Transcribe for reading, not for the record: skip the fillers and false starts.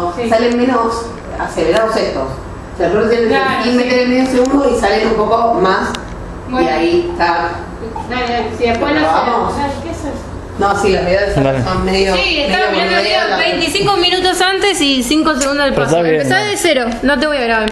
segundo, Sí. salen menos acelerados estos. O sea, yo tienen Claro, que sí. meter el medio segundo y salen un poco más. Bueno. Y ahí está. Dale, si después no Vamos. se... ¿Qué es eso? No, sí, los videos Dale. son medio. Sí, estaba medio mirando el video boludeados. 25 minutos antes y 5 segundos del Pero paso. está bien, Empezá ¿no? de cero, no te voy a grabar.